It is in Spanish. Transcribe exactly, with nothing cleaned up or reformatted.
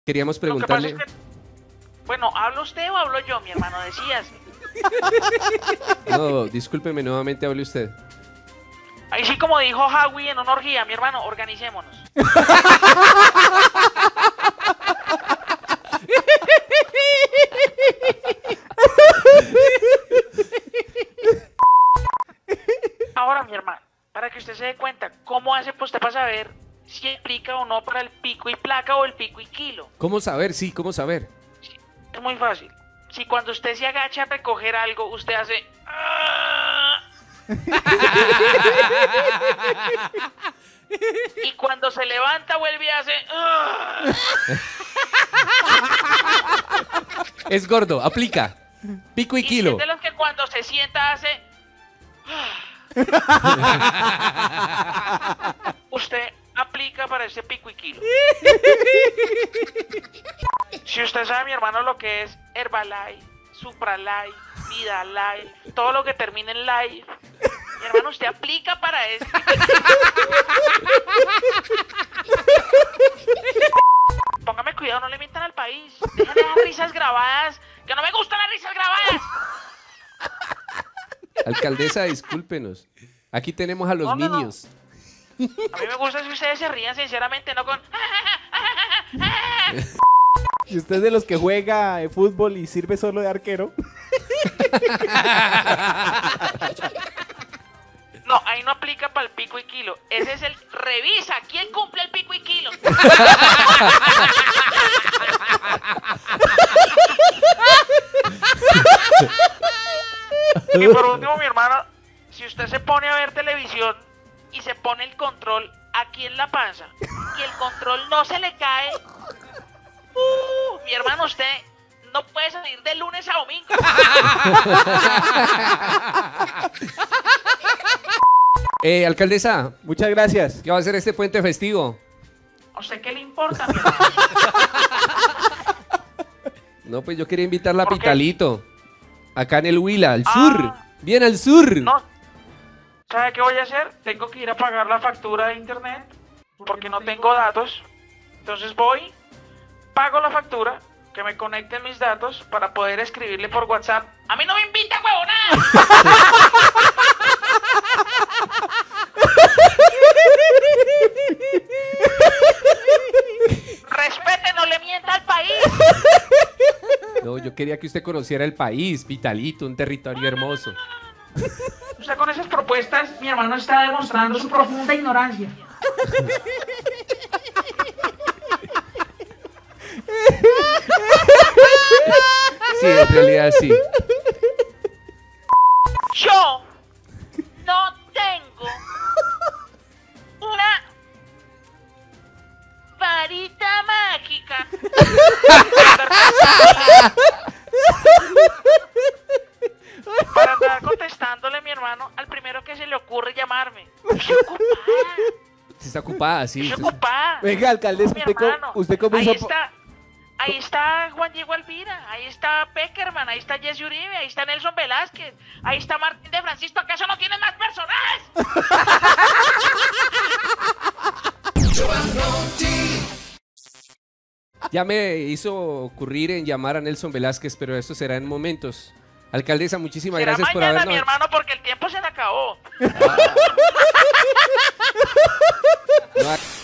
Queríamos Lo que pasa preguntarle... es que, bueno, ¿habla usted o hablo yo, mi hermano? Decías. No, discúlpeme, nuevamente hable usted. Ahí sí, como dijo Howie en una orgía, mi hermano, organicémonos. Ahora, mi hermano, para que usted se dé cuenta, ¿cómo hace pues, usted para saber si aplica o no para el pico y placa o el pico y kilo? ¿Cómo saber? Sí, ¿cómo saber? Es muy fácil. Si cuando usted se agacha a recoger algo, usted hace... "Ah", y cuando se levanta vuelve y hace... "Ah". Es gordo, aplica. Pico y Y si kilo. es de los que cuando se sienta hace... "Ah". Usted aplica para ese pico y kilo. Si usted sabe, mi hermano, lo que es Herbalife, Supralife, Vidalife, todo lo que termine en life, mi hermano, usted aplica para eso. Póngame cuidado, no le mientan al país. Dejen esas risas grabadas, que no me gustan las risas grabadas. Alcaldesa, discúlpenos. Aquí tenemos a los No, no, no. niños. A mí me gusta si ustedes se rían sinceramente, no con... Si usted es de los que juega eh, fútbol y sirve solo de arquero. No, ahí no aplica para el pico y kilo. Ese es el revisa. ¿Quién cumple el pico y kilo? Y por último, mi hermano, si usted se pone a ver televisión y se pone el control aquí en la panza y el control no se le cae, uh, mi hermano, usted no puede salir de lunes a domingo. Eh, alcaldesa, Muchas gracias. ¿qué va a hacer este puente festivo? ¿A usted qué le importa, mi hermano? No, pues yo quería invitarla a ¿Por qué? Pitalito. Acá en el Huila, al Ah. sur. Bien al sur. No. ¿Sabe qué voy a hacer? Tengo que ir a pagar la factura de internet porque no tengo datos. Entonces voy, pago la factura, que me conecten mis datos para poder escribirle por WhatsApp. ¡A mí no me invita, huevona! Respete, no le mienta al país. No, yo quería que usted conociera el país, Pitalito, un territorio hermoso. O sea, con esas propuestas, mi hermano está demostrando su profunda ignorancia. Sí, en realidad sí. Yo no tengo una varita mágica para andar contestándole, mi hermano, al primero que se le ocurre llamarme. Estoy ocupada, Sí, está ocupada, sí. estoy usted- ocupada. Venga, alcaldesa, Mi usted, co- hermano, usted comenzó ahí po- está, ahí está Juan Diego Alvira, ahí está Peckerman, ahí está Jesse Uribe, ahí está Nelson Velázquez, ahí está Martín de Francisco. ¿Acaso no tienen más personajes? Ya me hizo ocurrir en llamar a Nelson Velázquez, pero eso será en momentos. Alcaldesa, muchísimas Será gracias por mañana, mi habernos... hermano, porque el tiempo se le acabó. No,